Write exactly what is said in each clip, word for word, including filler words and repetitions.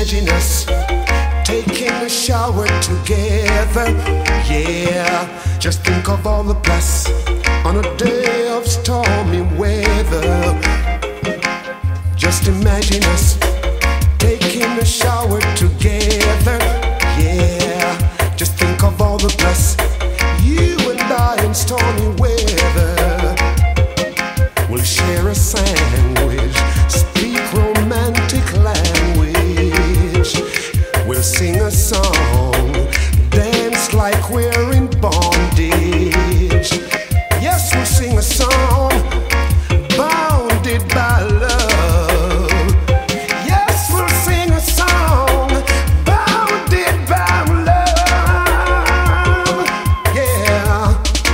imagine us taking a shower together. Yeah, just think of all the plus on a day of stormy weather. Just imagine us taking a shower together. Yeah, just think of all the plus. You and I in stormy weather. We'll share a sandwich, speak romantic language. We'll sing a song, dance like we're in bondage. Yes, we'll sing a song, bounded by love. Yes, we'll sing a song, bounded by love. Yeah.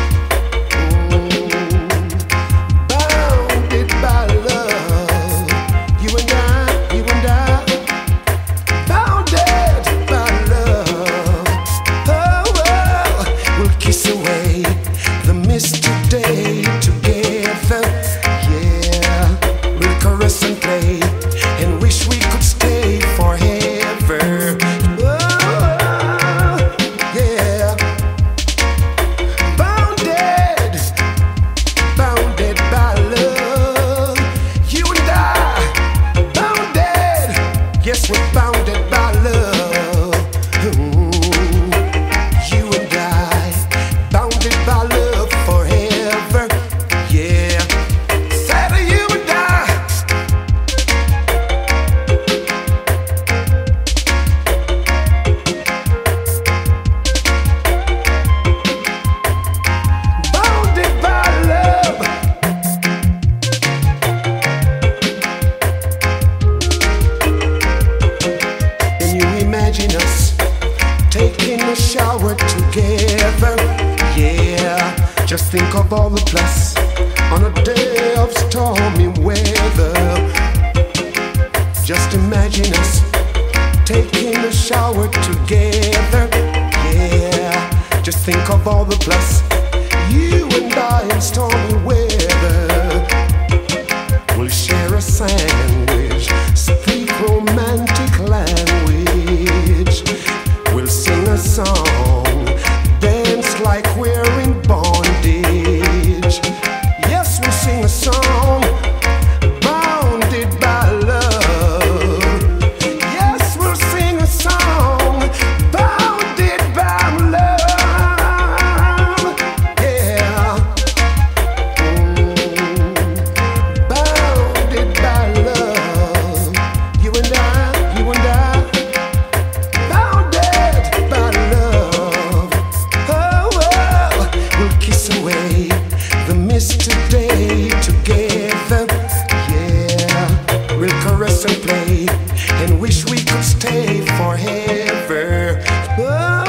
Mm. Bounded by love. You and I, you and I. Bounded by love. Oh, well, we'll kiss away the misty day together. Yeah, we'll caress and play and wish we could stay forever. Oh, yeah. Bounded, bounded by love. You and I, bounded. Yes, we're bounded by love. Mm. You and I, bounded by love forever. Yeah. Said you and I. Bounded by love. Can you imagine us taking a shower together? Yeah, just think of all the plus on a day of stormy weather. Just imagine us taking a shower together. Yeah, just think of all the plus. You and I in stormy weather. We'll share a sandwich, speak romantic language. We'll sing a song, dance like we're in bondage. Yes, we'll sing a song, bounded by love. Yes, we'll sing a song, bounded by love. Yeah. Mm. Bounded by love. You and I, you and I. Bounded by love. Oh, well, we'll kiss away the misty day together. Yeah, we'll caress and play and wish we could stay forever. Oh,